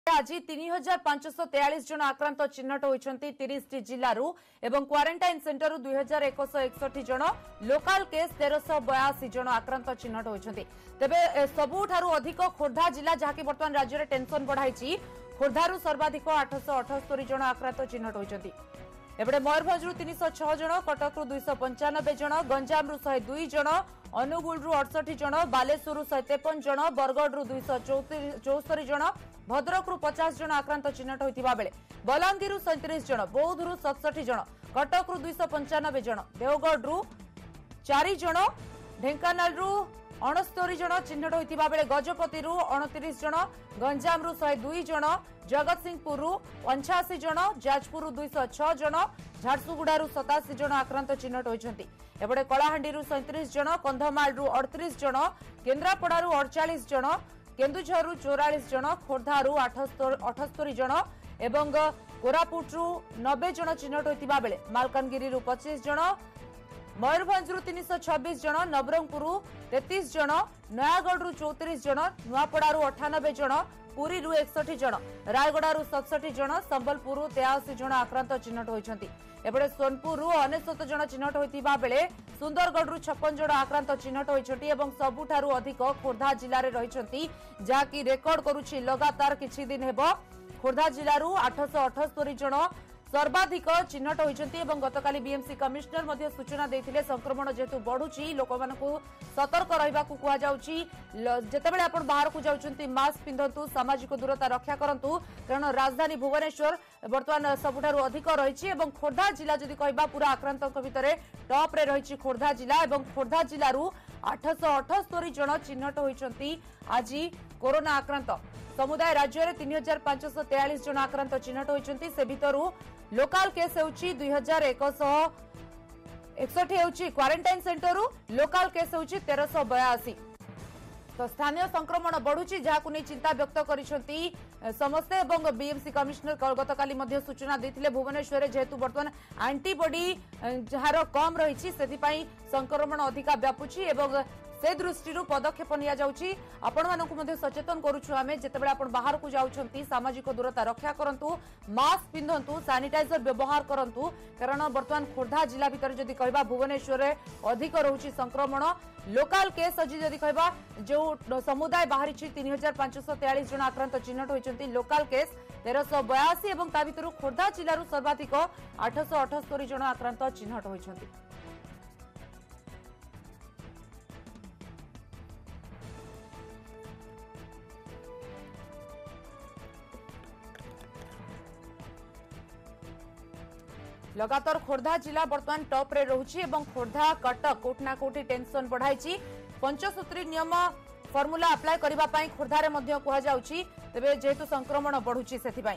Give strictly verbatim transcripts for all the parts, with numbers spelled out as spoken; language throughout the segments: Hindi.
आज तीन हजार पांचश तेयालीस जन आक्रांत चिन्हट होती तीस टी जिलू और क्वारंटाइन सेंटर दुई हजार एकश एकसठ जन लोकाल केस तेरश बयासी जन आक्रांत चिन्हट होती तेरे सबुठारु अधिक खोर्धा जिला जहाँकि बर्तमान राज्य में टेंशन बढ़ाई खोर्धारू सर्वाधिक आठश अठस्तरी जन आक्रांत चिन्हट होती एपटे मयूरभंजु तीन सौ छह जन कटकू दुई सौ पंचानबे जन गंजामु शहे दुई जन अनुगुलू अड़सठ जन बालेश्वर शहे तेपन जन बरगढ़ दुई सौ चौस्तरी जन भद्रकू पचास जन आक्रांत चिन्हट होता बेले बलांगीर सैंतीस जन बौद्धरू सतसठ जन कटकू दुई सौ पंचानबे जन देवगढ़ चार जन ढेंकानालू अणस्तरी जन चिन्हट होता बेले गजपति अणतीस जन गंजामु शहे दुई जन जगतसिंहपुर पंचाशी जन जाजपुर दुई सौ छह जन झारसुगुड़ारू सताशी जन आक्रांत चिन्हट होती एपटे कलाहांडी सैंतीस जन कंधमालू अड़तीस जन केन्द्रापड़ारू अड़चाश जन केन्दुझर चौरालीस जन खोर्धारू अठस्तरी जन एवं कोरापुटू नब्बे जन चिन्हट होता बेले मालकानगिरी पच्चीस जन मयूरभंजु तीन सौ छब्बीस जन नवरंगपुर तैंतीस जन नयागढ़ चौतीस जन नुआपड़ारू अठानबे जन पुरी एकसठ जन रायगड़ारू सतसठ जन संबलपुर तेयासी जन आक्रांत चिन्हट होती एपटे सोनपुर अनेशत जन चिन्हट होता बेले सुंदरगढ़ छप्पन जन आक्रांत चिन्हट होती सबुठारु अधिक खोर्धा जिले में रही जहाँकि रेकर्ड करुछि लगातार किछि दिन हेबो खोर्धा जिलू आठश अठस्तरी जन सर्वाधिक चिन्हट होती गतकाली बीएमसी कमिशनर मध्य सूचना देते संक्रमण जेहेतु बढ़ुची लोक सतर्क रहा जितेबाला आप बाहर को जाऊँच मास्क पिंधतु सामाजिक दूरता रक्षा करूँ कारण राजधानी भुवनेश्वर बर्तमान सबुठारु अधिक रही खोर्धा जिला जदि कहबा पूरा आक्रांत भितर टॉप रे रही खोर्धा जिला और खोर्धा जिलू आठश अठस्तरी जन चिन्हट होती आज कोरोना आक्रांत समुदाय राज्य में तीन हजार पांचश तेयालीस जन आक्रांत चिन्हट होती से भितर लोकाल केस होउची दुई हजार एकश एकसठ होउची क्वारंटाइन सेंटर लोकाल केस होउची तेरश बयासी तो स्थानीय संक्रमण बढ़ुची जहां नहीं चिंता व्यक्त करिसेंती समस्ते एवं बीएमसी कमिशनर गतकाली मध्य सूचना देथिले भुवनेश्वर जेहेतु बर्तमान एंटीबॉडी जार कम रही से संक्रमण अधिका व्यापुची एवं से दृष्टि पदक्षेप निया जाउची आपण मानकु मध्ये सचेतन करूछु आमे जेतेबेला आपण बाहर को जाउछंती सामाजिक दूरता रक्षा करंतु मास्क पिंधंतु सैनिटाइजर व्यवहार करंतु कारण वर्तमान खोर्धा जिला भीतर जदि कहबा भुवनेश्वर अधिक रहुची संक्रमण लोकाल केस अजी जदि कहबा जो समुदाय बाहरी तीन हजार पांचश तेयालीस जन आक्रांत चिन्हट होती लोकाल केस तेरश बयासी एवं ता भितर खोर्धा जिलू सर्वाधिक आठश अठस्तरी जन आक्रांत चिन्हट होती लगातार खोर्धा जिला बर्तमान टॉप रे रहुछि एवं खोर्धा कटक कोटना कोटी टेंशन बढ़ाई पंचसूत्री नियम फॉर्मूला अप्लाई करबा पई खोर्धा रे मध्य कहा जाउछि तबे जेहेतु संक्रमण बढ़ुछि सेथिबाई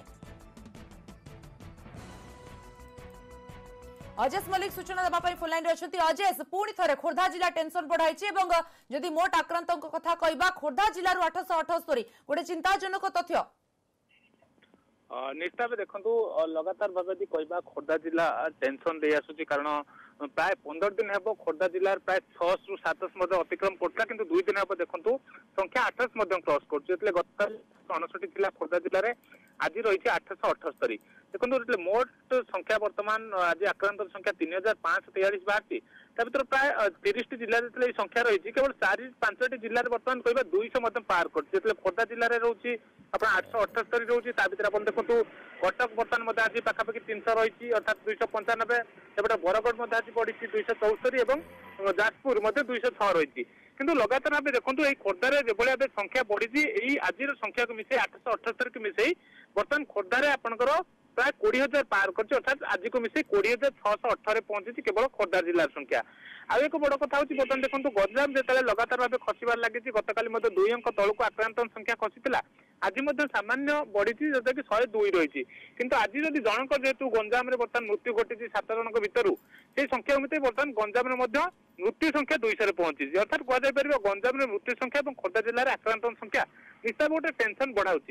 अजेश मलिक सूचना देबा पई फोन लाइन रे अछंती अजेश पुणी थरे खोर्धा जिला टेंशन बढ़ाई एवं जदि मोट आक्रांतक कथा कहबा खोर्धा जिलारु आठश अठस्तरी गोटे चिंताजनक तथ्य निश्चित भाव देखु लगातार भाव कहवा खोर्धा जिला टेंशन दे आसुची कारण प्राय पंद्रह दिन हेब खोर्धा जिलार प्राय छह रु सातश अतिक्रम करता किंतु दुई दिन हेब देखु संख्या आठश क्रॉस कर गत अणसठी जिला खोर्धा जिले में आज रही आठश अठस्तरी देखो मोट संख्या बर्तमान आज आक्रांत संख्या तीन हजार पांच तेयालीस बाहर भर प्राय तीस टी जिले जो संख्या रही केवल चार पांचटी जिले में बर्तमान कहवा दुईश पार कर खोर्धा जिले में रोचे आप आठश अठस्तरी रोचे आप देखो कटक बर्तमान आज पाखापाखि तीन सौ रही अर्थात दुईश पंचानबे एपटे बरगढ़ आज बढ़ी दुईश चौस्तरी और जाजपुर दुईश छह रही किंतु लगातार भाव देखो ये खोर्धार जो भाव संख्या बढ़ी आज संख्या को मिसे आठश अठस्तरी को मिसे बर्तमान खोर्धार आपंकर प्राय कोड़ी हजार पार कर अर्थात आज को मिसे कोड़ी हजार छःश अठर पहुंची केवल खोर्धा जिलार संख्या आउ एक बड़ कथा हूँ बर्तमान देखो गंजाम जो लगातार भाव खसबार लगी गतकाली दुई अंक तौक आक्रांत संख्या खसी आज सामान्य बढ़ी जोटा कि शहे दुई रही किंतु आज जब जनक जेहेतु गंजाम बर्तमान मृत्यु घटी सात जन भितर से संख्या मिते बर्तमान गंजाम मृत्यु संख्या दुईश पहुंची अर्थात कहुपर गंजाम मृत्यु संख्या और खोर्धा जिले में आक्रांत संख्या निश्चित गोटे टेंशन बढ़ाऊँगी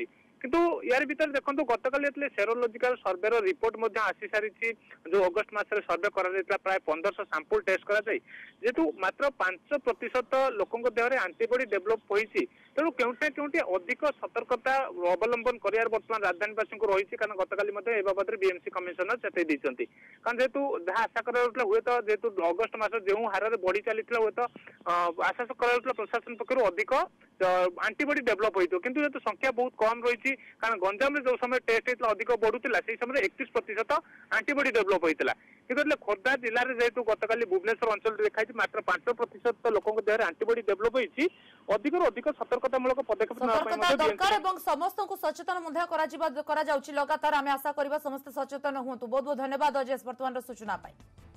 किंतु यार भीतर देखो गतकाली सेरोलॉजिकल सर्वे रिपोर्ट आसी सारी जो अगस्ट मास सर्वे कर प्राय पंद्रह सैंपल टेस्ट कर जेतु मात्र पांच प्रतिशत लोकों देह आंटीबॉडी डेभलप होती तेणु केउटा केउटी अधिक सतर्कता अवलंबन कर बर्तमान राजधानीवासी को रही कारण गतकाली बाबद बीएमसी कमिशनर चेताई देते कारण जेहेतु जहाँ आशा कर हुए तो जेहेतु अगस्ट मास जो हार में बढ़ी चली हुए तो आशा कर प्रशासन पक्ष अधिक आंटीबॉडी डेभलप होती किंतु जेहेतु संख्या बहुत कम रही कारण गंजाम जो समय टेस्ट होता अधिक बढ़ुला से समय एकतीस प्रतिशत आंटीबॉडी डेभलप होता किंतु खोर्धा जिले में जेहेतु गतकाली भुवनेश्वर अंचल देखा मात्र पांच प्रतिशत लोकों देह आंटीबॉडी डेभलप होती अधिक अधिक सतर्कतामूलक पदक्षेप समस्त को सचेतन लगातार आम आशा करवा समस्त सचेतन हूँ बहुत बहुत धन्यवाद अजय वर्तमान सूचना पाई।